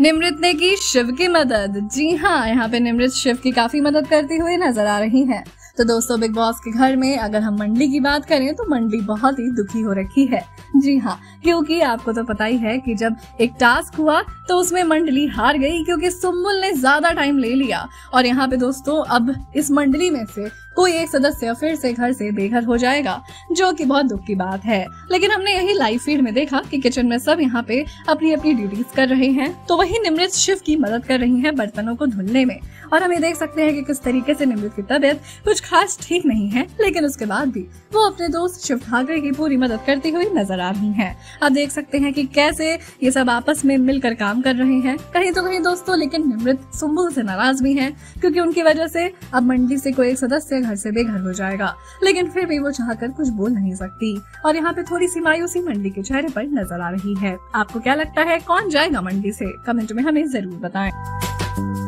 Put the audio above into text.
निमृत ने की शिव की मदद। जी हाँ, यहाँ पे निमृत शिव की काफी मदद करती हुई नजर आ रही हैं। तो दोस्तों, बिग बॉस के घर में अगर हम मंडली की बात करें तो मंडली बहुत ही दुखी हो रखी है। जी हाँ, क्योंकि आपको तो पता ही है कि जब एक टास्क हुआ तो उसमें मंडली हार गई क्योंकि सुम्बुल ने ज्यादा टाइम ले लिया। और यहाँ पे दोस्तों, अब इस मंडली में से कोई एक सदस्य फिर से घर से बेघर हो जाएगा, जो कि बहुत दुख की बात है। लेकिन हमने यही लाइव फीड में देखा कि किचन में सब यहाँ पे अपनी अपनी ड्यूटीज कर रहे हैं, तो वही निमृत शिव की मदद कर रही हैं बर्तनों को धुलने में। और हम ये देख सकते हैं कि किस तरीके से निमृत की तबीयत कुछ खास ठीक नहीं है, लेकिन उसके बाद भी वो अपने दोस्त शिव ठाकरे की पूरी मदद करती हुई नजर आ रही हैं। आप देख सकते हैं कि कैसे ये सब आपस में मिलकर काम कर रहे हैं। कहीं तो कहीं दोस्तों, लेकिन निमृत सुम्बुल से नाराज भी हैं, क्योंकि उनकी वजह से अब मंडली से कोई एक सदस्य घर से बेघर हो जाएगा। लेकिन फिर भी वो चाहकर कुछ बोल नहीं सकती और यहाँ पे थोड़ी सी मायूसी मंडली के चेहरे पर नजर आ रही है। आपको क्या लगता है, कौन जाएगा मंडली से? कमेंट में हमें जरूर बताएं।